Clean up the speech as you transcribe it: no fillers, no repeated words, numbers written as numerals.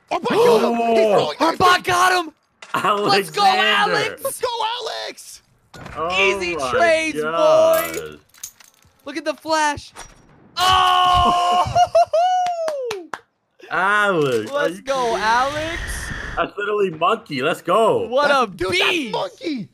Our bot got him. He's throwing Our bot got him. Alexander. Let's go, Alex. Let's go, Alex. Easy my trades, gosh. boy. Look at the flash. Oh! Alex. Let's go, Alex. That's literally Monkey. Let's go. What a Dude, beast. that's Monkey.